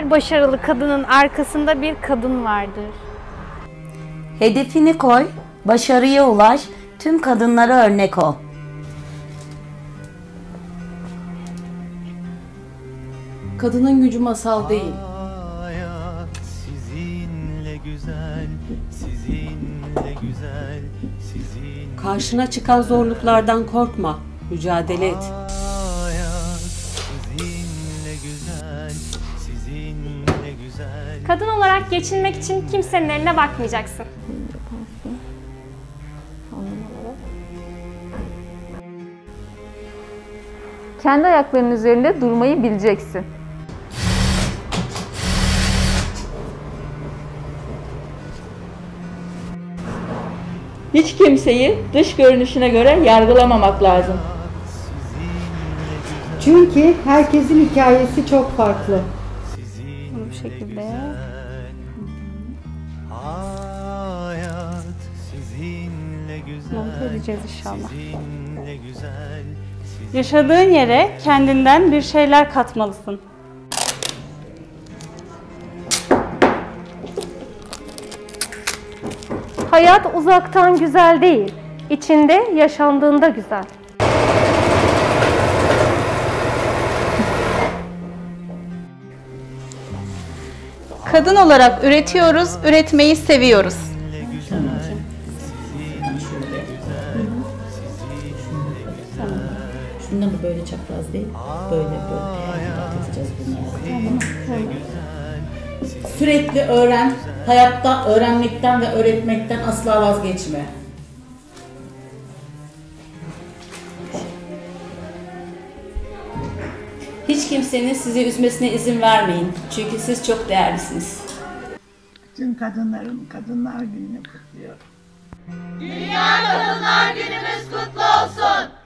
Her başarılı kadının arkasında bir kadın vardır. Hedefini koy, başarıya ulaş, tüm kadınlara örnek ol. Kadının gücü masal değil. Hayat sizinle güzel, sizinle güzel, sizinle. Karşına çıkan zorluklardan korkma, mücadele et. Hayat sizinle güzel, sizinle güzel. Kadın olarak geçinmek için kimsenin eline bakmayacaksın. Kendi ayaklarının üzerinde durmayı bileceksin. Hiç kimseyi dış görünüşüne göre yargılamamak lazım. Çünkü herkesin hikayesi çok farklı. Bunu bu şekilde. Hayat sizinle güzel, Monte edeceğiz inşallah. sizinle güzel. Yaşadığın yere kendinden bir şeyler katmalısın. Hayat uzaktan güzel değil, içinde yaşandığında güzel. Kadın olarak üretiyoruz, üretmeyi seviyoruz. Şundan da böyle çapraz değil, böyle atacağız bunu. Tamam. Sürekli öğren, hayatta öğrenmekten ve öğretmekten asla vazgeçme. Hiç kimsenin sizi üzmesine izin vermeyin. Çünkü siz çok değerlisiniz. Tüm kadınların Kadınlar Günü'nü kutluyorum. Dünya Kadınlar Günümüz kutlu olsun.